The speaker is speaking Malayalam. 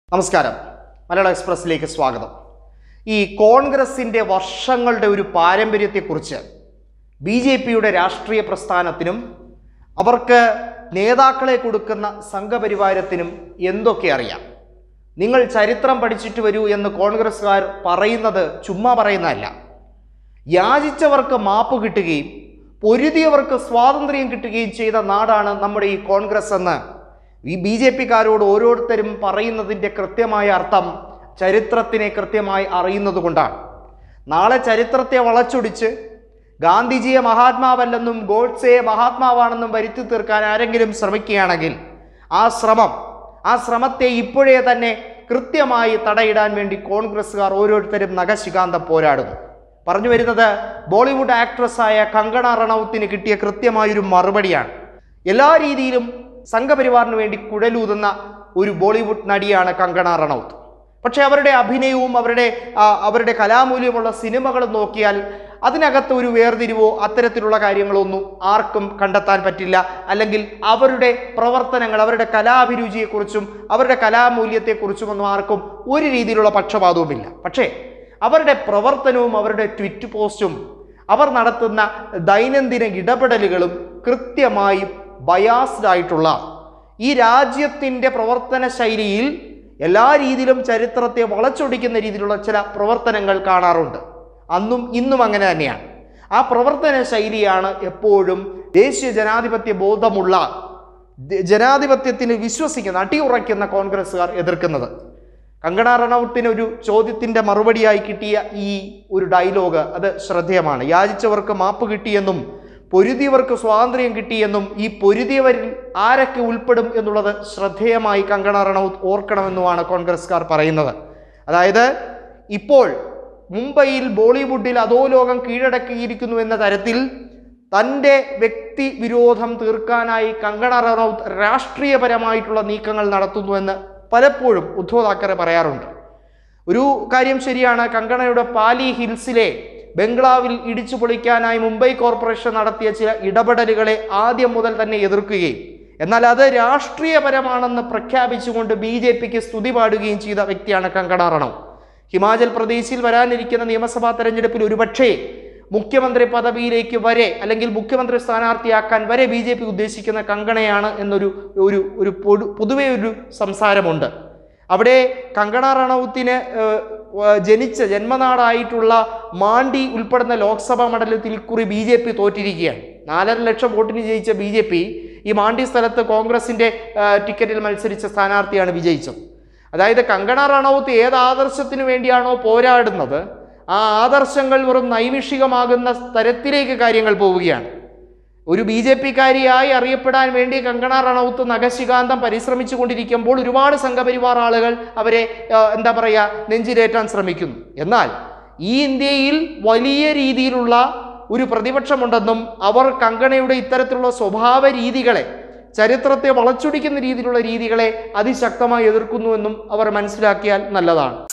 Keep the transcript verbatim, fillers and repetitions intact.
നമസ്കാരം. മലയാളം എക്സ്പ്രസിലേക്ക് സ്വാഗതം. ഈ കോൺഗ്രസിൻ്റെ വർഷങ്ങളുടെ ഒരു പാരമ്പര്യത്തെക്കുറിച്ച് ബി ജെ പിയുടെ രാഷ്ട്രീയ പ്രസ്ഥാനത്തിനും അവർക്ക് നേതാക്കളെ കൊടുക്കുന്ന സംഘപരിവാരത്തിനും എന്തൊക്കെ അറിയാം? നിങ്ങൾ ചരിത്രം പഠിച്ചിട്ട് വരൂ എന്ന് കോൺഗ്രസ്സുകാർ പറയുന്നത് ചുമ്മാ പറയുന്നതല്ല. യാചിച്ചവർക്ക് മാപ്പ് കിട്ടുകയും പൊരുതിയവർക്ക് സ്വാതന്ത്ര്യം കിട്ടുകയും ചെയ്ത നാടാണ് നമ്മുടെ ഈ കോൺഗ്രസ് എന്ന് ഈ ബി ജെ പിക്കാരോട് ഓരോരുത്തരും പറയുന്നതിൻ്റെ കൃത്യമായ അർത്ഥം ചരിത്രത്തിനെ കൃത്യമായി അറിയുന്നത് കൊണ്ടാണ്. നാളെ ചരിത്രത്തെ വളച്ചൊടിച്ച് ഗാന്ധിജിയെ മഹാത്മാവല്ലെന്നും ഗോഡ്സെയെ മഹാത്മാവാണെന്നും വരുത്തി തീർക്കാൻ ആരെങ്കിലും ശ്രമിക്കുകയാണെങ്കിൽ ആ ശ്രമം ആ ശ്രമത്തെ ഇപ്പോഴേ തന്നെ കൃത്യമായി തടയിടാൻ വേണ്ടി കോൺഗ്രസ്സുകാർ ഓരോരുത്തരും നഖശികാന്തം പോരാടുന്നു. പറഞ്ഞു വരുന്നത് ബോളിവുഡ് ആക്ട്രസ്സായ കങ്കണ റണൌത്തിന് കിട്ടിയ കൃത്യമായൊരു മറുപടിയാണ്. എല്ലാ രീതിയിലും സംഘപരിവാറിന് വേണ്ടി കുഴലൂതുന്ന ഒരു ബോളിവുഡ് നടിയാണ് കങ്കണ റണൌത്ത്. പക്ഷേ അവരുടെ അഭിനയവും അവരുടെ അവരുടെ കലാമൂല്യമുള്ള സിനിമകളും നോക്കിയാൽ അതിനകത്ത് ഒരു വേർതിരിവോ അത്തരത്തിലുള്ള കാര്യങ്ങളൊന്നും ആർക്കും കണ്ടെത്താൻ പറ്റില്ല. അല്ലെങ്കിൽ അവരുടെ പ്രവർത്തനങ്ങൾ, അവരുടെ കലാഭിരുചിയെക്കുറിച്ചും അവരുടെ കലാമൂല്യത്തെക്കുറിച്ചുമൊന്നും ആർക്കും ഒരു രീതിയിലുള്ള പക്ഷപാതവുമില്ല. പക്ഷേ അവരുടെ പ്രവർത്തനവും അവരുടെ ട്വിറ്റ് പോസ്റ്റും അവർ നടത്തുന്ന ദൈനംദിന ഇടപെടലുകളും കൃത്യമായി ബയാസ്ഡ് ആയിട്ടുള്ള ഈ രാജ്യത്തിൻ്റെ പ്രവർത്തന ശൈലിയിൽ എല്ലാ രീതിയിലും ചരിത്രത്തെ വളച്ചൊടിക്കുന്ന രീതിയിലുള്ള ചില പ്രവർത്തനങ്ങൾ കാണാറുണ്ട്. അന്നും ഇന്നും അങ്ങനെ തന്നെയാണ്. ആ പ്രവർത്തന ശൈലിയാണ് എപ്പോഴും ദേശീയ ജനാധിപത്യ ബോധമുള്ള, ജനാധിപത്യത്തിന് വിശ്വസിക്കുന്ന, അടിയുറയ്ക്കുന്ന കോൺഗ്രസ്സുകാർ എതിർക്കുന്നത്. കങ്കണ റണൌത്തിന് ഒരു ചോദ്യത്തിൻ്റെ മറുപടിയായി കിട്ടിയ ഈ ഒരു ഡയലോഗ് അത് ശ്രദ്ധേയമാണ്. യാചിച്ചവർക്ക് മാപ്പ് കിട്ടിയെന്നും പൊരുതിയവർക്ക് സ്വാതന്ത്ര്യം കിട്ടിയെന്നും ഈ പൊരുതിയവരിൽ ആരൊക്കെ ഉൾപ്പെടും എന്നുള്ളത് ശ്രദ്ധേയമായി കങ്കണ റണൌത്ത് ഓർക്കണമെന്നുമാണ് കോൺഗ്രസ്സുകാർ പറയുന്നത്. അതായത് ഇപ്പോൾ മുംബൈയിൽ ബോളിവുഡിൽ അധോലോകം കീഴടക്കിയിരിക്കുന്നു എന്ന തരത്തിൽ തൻ്റെ വ്യക്തി വിരോധം തീർക്കാനായി കങ്കണ റണൌത്ത് രാഷ്ട്രീയപരമായിട്ടുള്ള നീക്കങ്ങൾ നടത്തുന്നുവെന്ന് പലപ്പോഴും ഉദ്ധവ് താക്കറെ പറയാറുണ്ട്. ഒരു കാര്യം ശരിയാണ്, കങ്കണയുടെ പാലി ഹിൽസിലെ ബംഗ്ലാവിൽ ഇടിച്ചു പൊളിക്കാനായി മുംബൈ കോർപ്പറേഷൻ നടത്തിയ ചില ഇടപെടലുകളെ ആദ്യം മുതൽ തന്നെ എതിർക്കുകയും എന്നാൽ അത് രാഷ്ട്രീയപരമാണെന്ന് പ്രഖ്യാപിച്ചുകൊണ്ട് ബി ജെ പിക്ക് സ്തുതി പാടുകയും ചെയ്ത വ്യക്തിയാണ് കങ്കണ റണൌത്ത്. ഹിമാചൽ പ്രദേശിൽ വരാനിരിക്കുന്ന നിയമസഭാ തെരഞ്ഞെടുപ്പിൽ ഒരുപക്ഷേ മുഖ്യമന്ത്രി പദവിയിലേക്ക് വരെ അല്ലെങ്കിൽ മുഖ്യമന്ത്രി സ്ഥാനാർത്ഥിയാക്കാൻ വരെ ബി ജെ പി ഉദ്ദേശിക്കുന്ന കങ്കണയാണ് എന്നൊരു ഒരു ഒരു പൊതു പൊതുവെ ഒരു സംസാരമുണ്ട്. അവിടെ കങ്കണ റണൌത്തിന് ജനിച്ച ജന്മനാടായിട്ടുള്ള മാണ്ഡി ഉൾപ്പെടുന്ന ലോക്സഭാ മണ്ഡലത്തിൽ ഇക്കുറി ബി ജെ പി തോറ്റിരിക്കുകയാണ്. നാലര ലക്ഷം വോട്ടിന് ജയിച്ച ബി ജെ പി ഈ മാണ്ഡി സ്ഥലത്ത് കോൺഗ്രസിൻ്റെ ടിക്കറ്റിൽ മത്സരിച്ച സ്ഥാനാർത്ഥിയാണ് വിജയിച്ചത്. അതായത് കങ്കണ റണൌത്ത് ഏത് ആദർശത്തിന് വേണ്ടിയാണോ പോരാടുന്നത് ആ ആദർശങ്ങൾ വെറും നൈമിഷികമാകുന്ന തരത്തിലേക്ക് കാര്യങ്ങൾ പോവുകയാണ്. ഒരു ബി ജെ പിക്കാരിയായി അറിയപ്പെടാൻ വേണ്ടി കങ്കണ റണൌത്ത് നഖശികാന്തം പരിശ്രമിച്ചു കൊണ്ടിരിക്കുമ്പോൾ ഒരുപാട് സംഘപരിവാർ ആളുകൾ അവരെ എന്താ പറയുക നെഞ്ചിലേറ്റാൻ ശ്രമിക്കുന്നു. എന്നാൽ ഈ ഇന്ത്യയിൽ വലിയ രീതിയിലുള്ള ഒരു പ്രതിപക്ഷമുണ്ടെന്നും അവർ കങ്കണയുടെ ഇത്തരത്തിലുള്ള സ്വഭാവ രീതികളെ, ചരിത്രത്തെ വളച്ചൊടിക്കുന്ന രീതിയിലുള്ള രീതികളെ അതിശക്തമായി എതിർക്കുന്നുവെന്നും അവർ മനസ്സിലാക്കിയാൽ നല്ലതാണ്.